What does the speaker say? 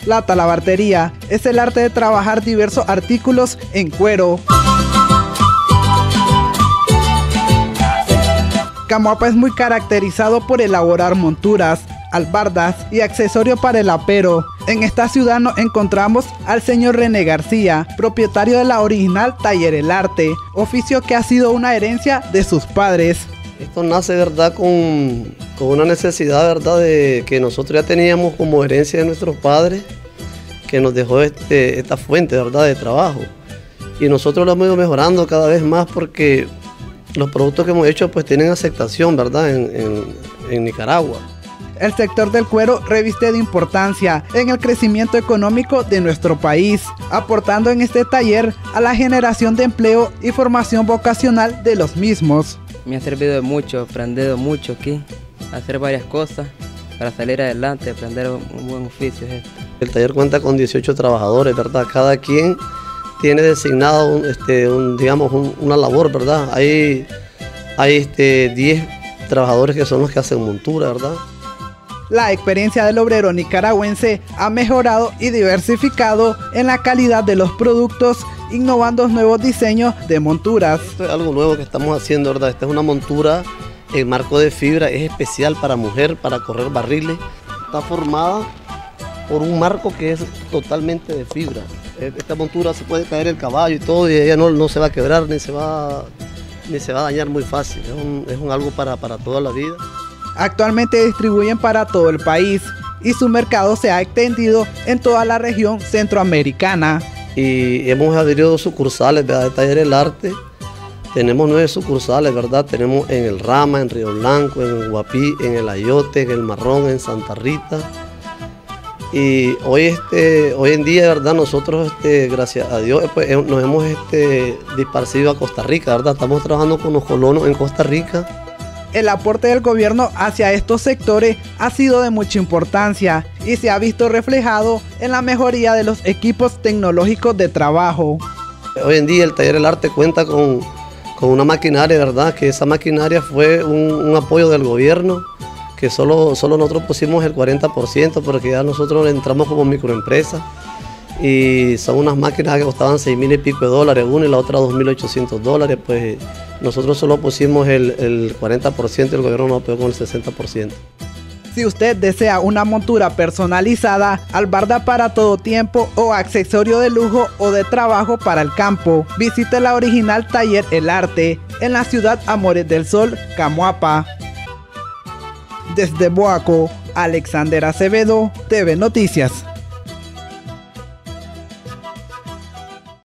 La talabartería es el arte de trabajar diversos artículos en cuero. Camoapa es muy caracterizado por elaborar monturas, albardas y accesorios para el apero. En esta ciudad nos encontramos al señor René García, propietario de la original Taller El Arte, oficio que ha sido una herencia de sus padres. Esto nace, ¿verdad?, con una necesidad, ¿verdad?, de que nosotros ya teníamos como herencia de nuestros padres, que nos dejó esta fuente, ¿verdad?, de trabajo. Y nosotros lo hemos ido mejorando cada vez más porque los productos que hemos hecho pues tienen aceptación, ¿verdad?, en Nicaragua. El sector del cuero reviste de importancia en el crecimiento económico de nuestro país, aportando en este taller a la generación de empleo y formación vocacional de los mismos. Me ha servido de mucho, he aprendido mucho aquí, a hacer varias cosas para salir adelante, aprender un buen oficio. El taller cuenta con 18 trabajadores, ¿verdad? Cada quien tiene designado una labor, ¿verdad? Hay 10 trabajadores que son los que hacen montura, ¿verdad? La experiencia del obrero nicaragüense ha mejorado y diversificado en la calidad de los productos, innovando nuevos diseños de monturas. Esto es algo nuevo que estamos haciendo, ¿verdad? Esta es una montura en marco de fibra, es especial para mujer, para correr barriles. Está formada por un marco que es totalmente de fibra. Esta montura se puede caer el caballo y todo, y ella no se va a quebrar ni se va a dañar muy fácil. Es un algo para toda la vida. Actualmente distribuyen para todo el país y su mercado se ha extendido en toda la región centroamericana. Y hemos adherido sucursales, ¿verdad?, de Taller El Arte. Tenemos 9 sucursales, ¿verdad? Tenemos en El Rama, en Río Blanco, en el Guapí, en el Ayote, en el Marrón, en Santa Rita. Y hoy en día, ¿verdad?, nosotros, gracias a Dios, pues, nos hemos disparcido a Costa Rica, ¿verdad? Estamos trabajando con los colonos en Costa Rica. El aporte del gobierno hacia estos sectores ha sido de mucha importancia y se ha visto reflejado en la mejoría de los equipos tecnológicos de trabajo. Hoy en día el Taller El Arte cuenta con una maquinaria, ¿verdad?, que esa maquinaria fue un apoyo del gobierno, que solo nosotros pusimos el 40% porque ya nosotros entramos como microempresa. Y son unas máquinas que costaban $6,000 y pico una y la otra $2,800, pues nosotros solo pusimos el 40% y el gobierno nos apoyó con el 60%. Si usted desea una montura personalizada, albarda para todo tiempo o accesorio de lujo o de trabajo para el campo, visite la original Taller El Arte en la ciudad Amores del Sol, Camoapa. Desde Boaco, Alexander Acevedo, TV Noticias.